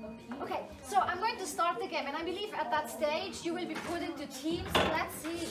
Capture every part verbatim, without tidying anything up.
Okay, so I'm going to start the game, and I believe at that stage you will be put into teams. Let's see.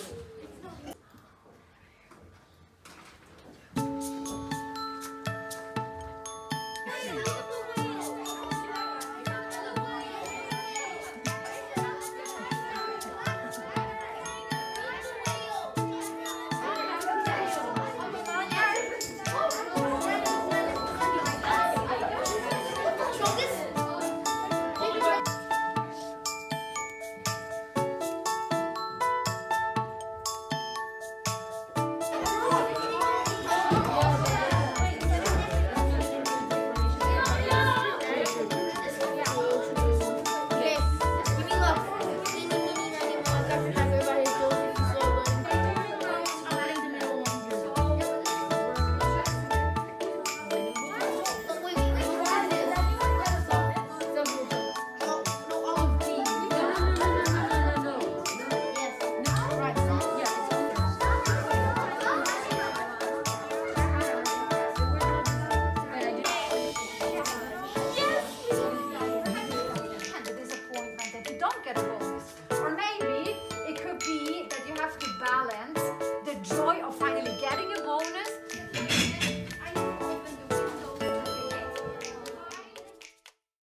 Balance